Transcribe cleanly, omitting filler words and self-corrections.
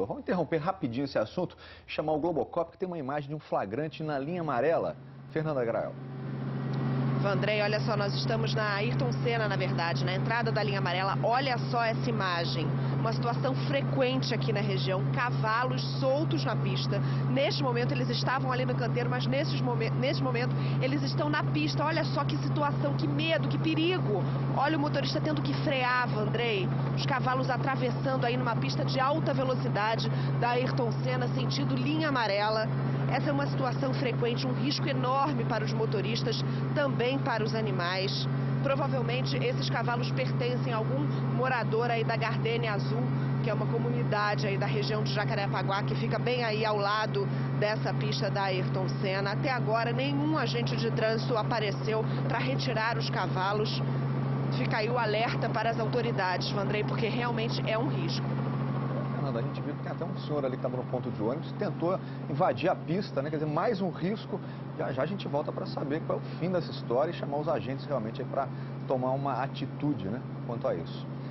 Vamos interromper rapidinho esse assunto, chamar o Globocop, que tem uma imagem de um flagrante na linha amarela. Fernanda Grael. Vandrei, olha só, nós estamos na Ayrton Senna, na verdade, na entrada da linha amarela. Olha só essa imagem. Uma situação frequente aqui na região. Cavalos soltos na pista. Neste momento eles estavam ali no canteiro, mas nesse momento eles estão na pista. Olha só que situação, que medo, que perigo. Olha o motorista tendo que frear, Vandrei. Os cavalos atravessando aí numa pista de alta velocidade da Ayrton Senna, sentido linha amarela. Essa é uma situação frequente, um risco enorme para os motoristas, também para os animais. Provavelmente esses cavalos pertencem a algum morador aí da Gardênia Azul, que é uma comunidade aí da região de Jacarepaguá, que fica bem aí ao lado dessa pista da Ayrton Senna. Até agora nenhum agente de trânsito apareceu para retirar os cavalos. Fica aí o alerta para as autoridades, Vandrei, porque realmente é um risco. A gente viu que tem até um senhor ali que estava no ponto de ônibus, tentou invadir a pista, né? Quer dizer, mais um risco. Já já a gente volta para saber qual é o fim dessa história e chamar os agentes realmente para tomar uma atitude, né, quanto a isso.